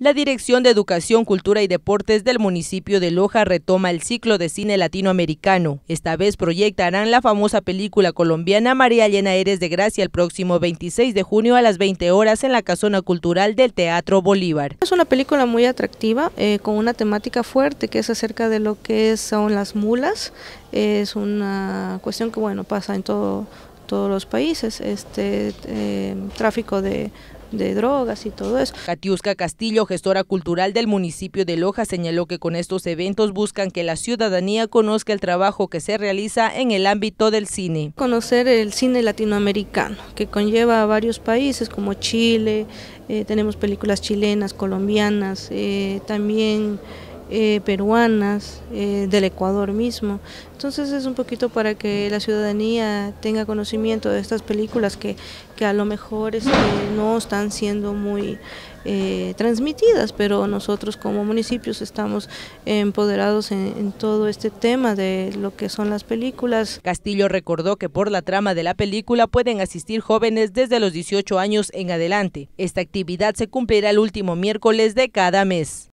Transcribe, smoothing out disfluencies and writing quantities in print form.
La Dirección de Educación, Cultura y Deportes del municipio de Loja retoma el ciclo de cine latinoamericano. Esta vez proyectarán la famosa película colombiana María Elena Eres de Gracia el próximo 26 de junio a las 20 horas en la Casona Cultural del Teatro Bolívar. Es una película muy atractiva, con una temática fuerte que es acerca de lo que son las mulas. Es una cuestión que pasa en todos los países, tráfico de drogas y todo eso. Katiuska Castillo, gestora cultural del municipio de Loja, señaló que con estos eventos buscan que la ciudadanía conozca el trabajo que se realiza en el ámbito del cine. Conocer el cine latinoamericano, que conlleva a varios países como Chile, tenemos películas chilenas, colombianas, también peruanas, del Ecuador mismo. Entonces es un poquito para que la ciudadanía tenga conocimiento de estas películas que a lo mejor no están siendo muy transmitidas, pero nosotros como municipios estamos empoderados en todo este tema de lo que son las películas. Castillo recordó que por la trama de la película pueden asistir jóvenes desde los 18 años en adelante. Esta actividad se cumplirá el último miércoles de cada mes.